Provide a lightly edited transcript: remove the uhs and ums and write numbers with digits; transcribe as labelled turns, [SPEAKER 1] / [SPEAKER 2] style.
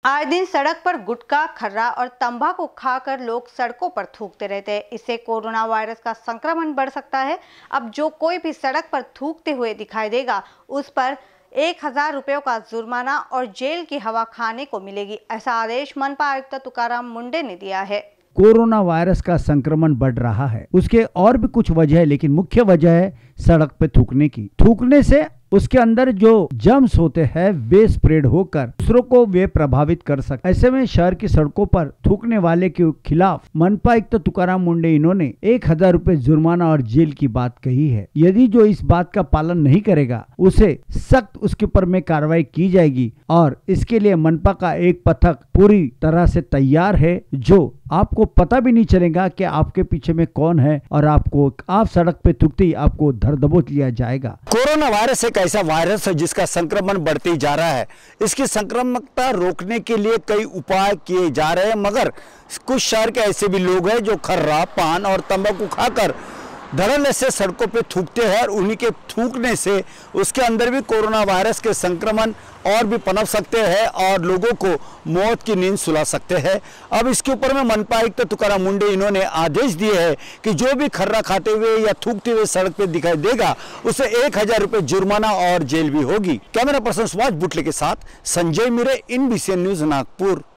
[SPEAKER 1] आए दिन सड़क पर गुटखा, खर्रा और तंबाकू खाकर लोग सड़कों पर थूकते रहते हैं। इससे कोरोना वायरस का संक्रमण बढ़ सकता है। अब जो कोई भी सड़क पर थूकते हुए दिखाई देगा, उस पर 1000 रुपयों का जुर्माना और जेल की हवा खाने को मिलेगी। ऐसा आदेश मनपा आयुक्त तुकाराम मुंडे ने दिया है।
[SPEAKER 2] कोरोना वायरस का संक्रमण बढ़ रहा है, उसके और भी कुछ वजह है, लेकिन मुख्य वजह है सड़क पे थूकने की। थूकने से उसके अंदर जो जर्म्स होते हैं वे स्प्रेड होकर दूसरों को वे प्रभावित कर सकते। ऐसे में शहर की सड़कों पर थूकने वाले के खिलाफ मनपा आयुक्त तुकाराम मुंडे इन्होंने 1000 रुपए जुर्माना और जेल की बात कही है। यदि जो इस बात का पालन नहीं करेगा, उसे सख्त उसके ऊपर में कार्रवाई की जाएगी और इसके लिए मनपा का एक पथक पूरी तरह से तैयार है, जो आपको पता भी नहीं चलेगा कि आपके पीछे में कौन है और आप सड़क पे थूकते ही आपको धर दबोच लिया जाएगा।
[SPEAKER 3] कोरोना वायरस एक ऐसा वायरस है जिसका संक्रमण बढ़ते जा रहा है। इसकी संक्रामकता रोकने के लिए कई उपाय किए जा रहे हैं, मगर कुछ शहर के ऐसे भी लोग हैं जो खर्रा, पान और तंबाकू खाकर धड़ल्ले से सड़कों पे थूकते हैं और उन्हीं के थूकने से उसके अंदर भी कोरोना वायरस के संक्रमण और भी पनप सकते हैं और लोगों को मौत की नींद सुला सकते हैं। अब इसके ऊपर में मनपा आयुक्त तुकाराम मुंडे इन्होंने आदेश दिए हैं कि जो भी खर्रा खाते हुए या थूकते हुए सड़क पे दिखाई देगा, उसे 1000 रुपये जुर्माना और जेल भी होगी। कैमरा पर्सन सुभाष बुटले के साथ संजय मिरे, INBCN न्यूज, नागपुर।